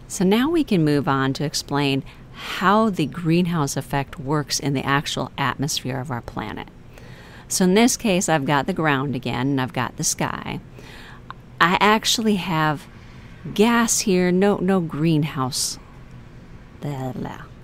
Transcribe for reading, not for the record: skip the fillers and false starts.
So now we can move on to explain how the greenhouse effect works in the actual atmosphere of our planet. So in this case, I've got the ground again, and I've got the sky. I actually have gas here, no greenhouse. Blah, blah.